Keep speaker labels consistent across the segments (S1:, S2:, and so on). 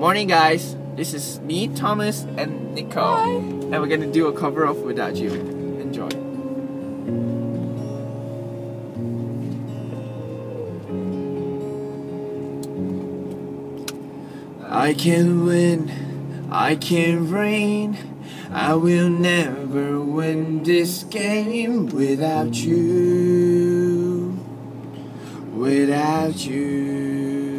S1: Morning guys, this is me, Thomas, and Nicole.
S2: Hi.
S1: And we're gonna do a cover of Without You. Enjoy. I can win, I can reign, I will never win this game without you, without you.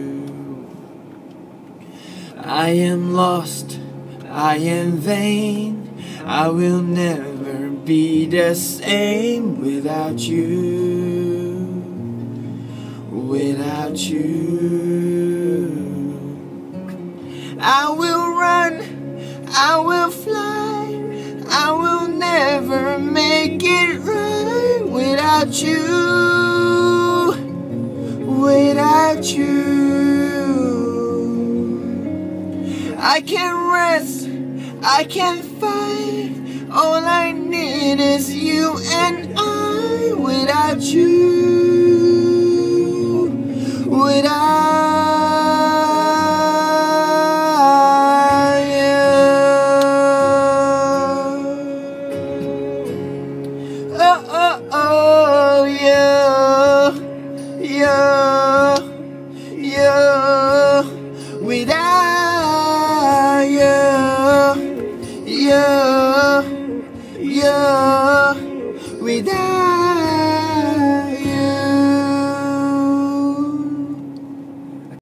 S1: I am lost, I am vain, I will never be the same without you, without you. I will run, I will fly, I will never make it right without you, without you. I can rest, I can fight, all I need is you and I without you, without